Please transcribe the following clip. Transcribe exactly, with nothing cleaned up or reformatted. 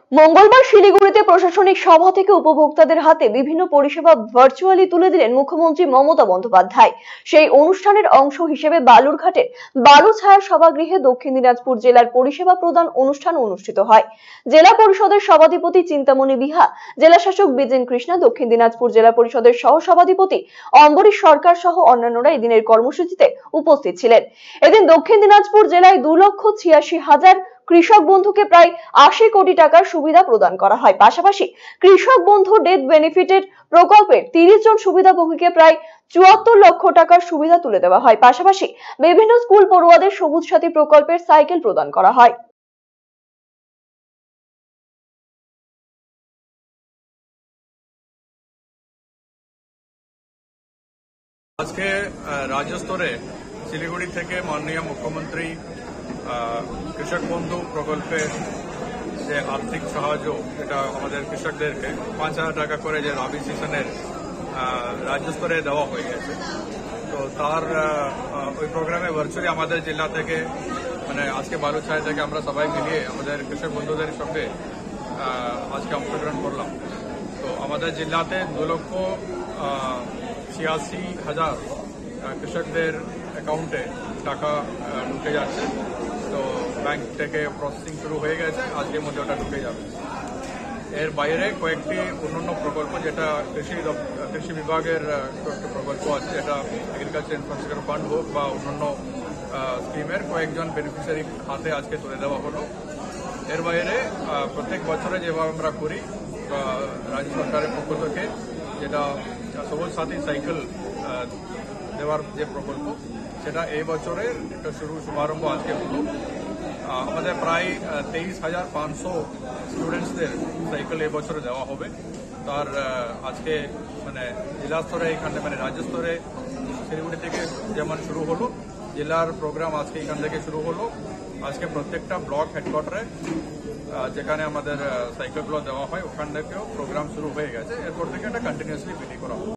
মঙ্গলবার শিলিগুড়িতে প্রশাসনিক সভা থেকে উপভোক্তাদের হাতে বিভিন্ন পরিষেবা ভার্চুয়ালি তুলে দিলেন মুখ্যমন্ত্রী মমতা বন্দ্যোপাধ্যায়। সেই অনুষ্ঠানের অংশ হিসেবে বালুরঘাটের বালুছায়া সভাগৃহে দক্ষিণ দিনাজপুর জেলার পরিষেবা প্রদান অনুষ্ঠান অনুষ্ঠিত হয়। জেলা পরিষদের সভাধিপতি চিন্তামণি বিহা, জেলা শাসক বিজেন কৃষ্ণা, দক্ষিণ দিনাজপুর জেলা পরিষদের সহ সভাধিপতি অম্বরীশ সরকার সহ অন্যান্যরা এদিনের কর্মসূচিতে উপস্থিত ছিলেন। এদিন দক্ষিণ দিনাজপুর জেলায় দু লক্ষ ছিয়াশি হাজার কৃষক বন্ধুকে প্রায় আশি কোটি টাকার সুবিধা প্রদান করা হয়। পাশাপাশি কৃষক বন্ধু ডেথ বেনিফিটের প্রকল্পের তিরিশ জন সুবিধাভোগীকে প্রায় চুয়াত্তর লক্ষ টাকার সুবিধা তুলে দেওয়া হয়। পাশাপাশি বিভিন্ন স্কুল পড়ুয়াদের সবুজ সাথী প্রকল্পের সাইকেল প্রদান করা হয়। আজকে রাজ্য স্তরে শিলিগুড়ি থেকে মাননীয় মুখ্যমন্ত্রী কৃষক বন্ধু প্রকল্পে যে আর্থিক সাহায্য যেটা আমাদের কৃষকদেরকে পাঁচ হাজার টাকা করে যে রবি সিজনের রাজ্য স্তরে দেওয়া হয়ে গেছে। তো তার ওই প্রোগ্রামে ভার্চুয়ালি আমাদের জেলা থেকে মানে আজকে বালুছায়া থেকে আমরা সবাই মিলিয়ে আমাদের কৃষক বন্ধুদের সঙ্গে আজকে অংশগ্রহণ করলাম। তো আমাদের জেলাতে দু লক্ষ ছিয়াশি হাজার কৃষকদের অ্যাকাউন্টে টাকা ঢুকে যাচ্ছে। তো ব্যাংক থেকে প্রসেসিং শুরু হয়ে গেছে, আজকের মধ্যে ওটা ঢুকে যাবে। এর বাইরে কয়েকটি অন্যান্য প্রকল্প যেটা কৃষি কৃষি বিভাগের কয়েকটি প্রকল্প আছে, যেটা এগ্রিকালচার ইনফ্রাস্ট্রাকচার ফান্ড হোক বা অন্যান্য স্কিমের কয়েকজন বেনিফিশিয়ারি হাতে আজকে তুলে দেওয়া হলো। এর বাইরে প্রত্যেক বছরে যেভাবে আমরা করি রাজ্য সরকারের পক্ষ থেকে যেটা সবুজ সাথী সাইকেল দেওয়ার যে প্রকল্প, সেটা এই বছরের একটা শুরু শুভারম্ভ আজকে হলো। আমাদের প্রায় তেইশ হাজার পাঁচশো স্টুডেন্টসদের সাইকেল এই বছরে দেওয়া হবে। তার আজকে মানে জেলা স্তরে এখানে মানে রাজ্য স্তরে শিলিগুড়ি থেকে যেমন শুরু হলো, জেলার প্রোগ্রাম আজকে এখান থেকে শুরু হলো। আজকে প্রত্যেকটা ব্লক হেডকোয়ার্টারে যেখানে আমাদের সাইকেলগুলো দেওয়া হয় ওখান থেকেও প্রোগ্রাম শুরু হয়ে গেছে। এরপর থেকে এটা কন্টিনিউসলি বিলি করা হবে।